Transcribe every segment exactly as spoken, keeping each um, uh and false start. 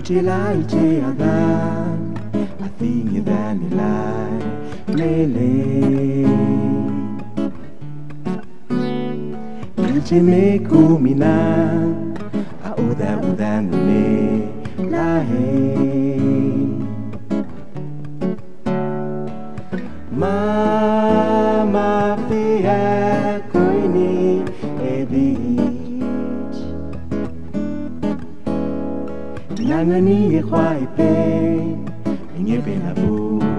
Uchilai che agan Atingi danilai Lele Ichi me kumina Auda udangune Lahe Mama pia koini ebich Nangani e kwai pe Nye pe na bu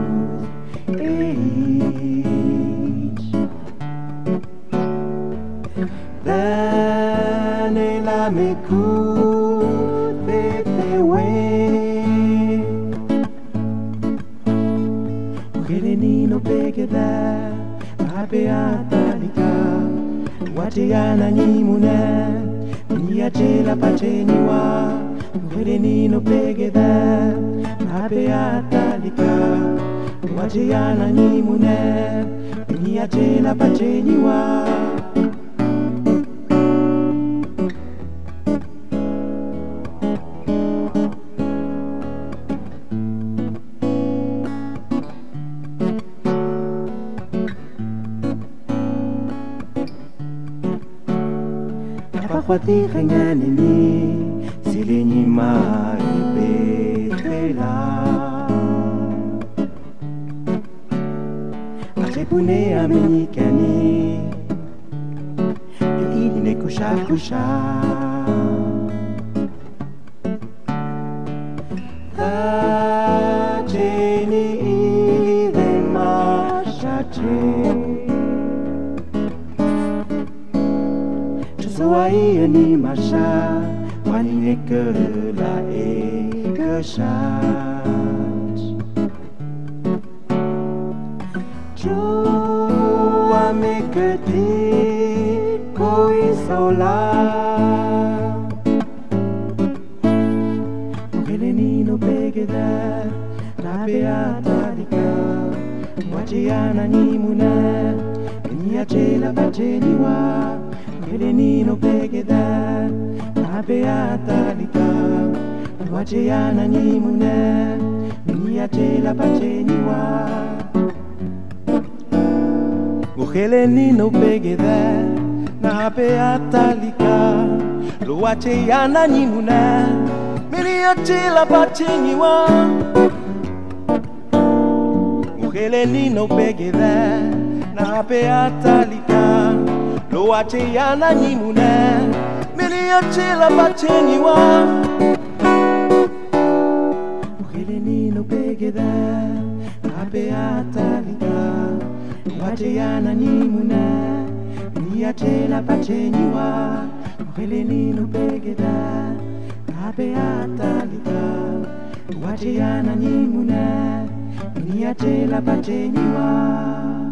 Eich Dane la me ku Te te we Ukeleni no pegeda Ape atalika Watiana nyimuna Niachela pacheniwa Ukeleni no pegeda Ape atalika Watiana nyimuna Niachela pacheniwa Pakwati kengani ni Silinyi maipetela Achepune amenikani Yo ili ne kusha kusha Acheni ile mashache Soai ni masha Wani ne que la e que chat Jo ame que ti Koi sola Ukeleni no pegeda La beatalika Wajiana ni muna Niachela pacheniwa Ukeleni no pegeda La beatalika Wajiana ni muna Niachela pacheniwa Ukeleni no pegeda La beatalika Wajiana ni muna Niachela pacheniwa Ukeleni no pegeda Na beatalika Lo acheyana nyimuna Mili achela pacheniwa Ukeleni no pegeda Ape atalika Lo acheyana nyimuna Mili achela pacheniwa Ukeleni no pegeda Ape atalika Lo acheyana nyimuna Mili achela pacheniwa